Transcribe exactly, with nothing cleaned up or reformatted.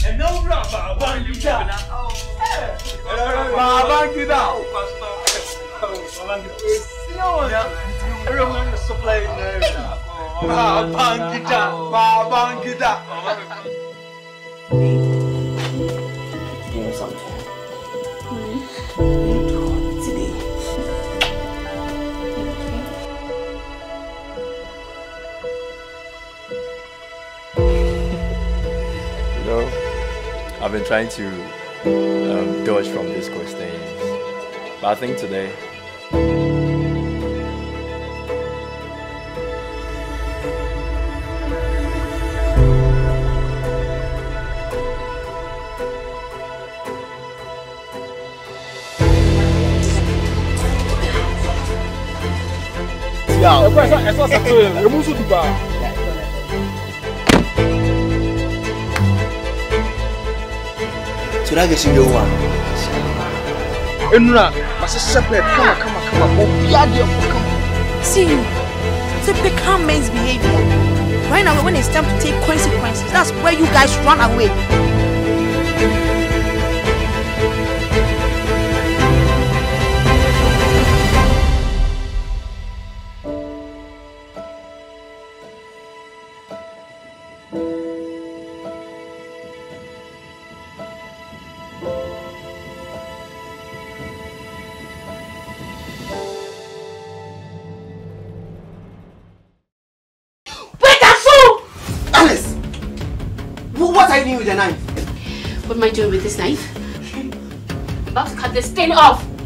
And no brother, Bangida. Bangida. Everyone is supplying Bangida. Bangida. You know something? Today. You know, I've been trying to um, dodge from these questions, but I think today yeah, I saw something. You must do that. So that gets you the one. Enuna, must separate. Come on, come on, come on. Come on. See you. It's a become men's behavior. Right now, when it's time to take consequences, that's where you guys run away. What are you doing with the knife? What am I doing with this knife? I'm about to cut this thing off.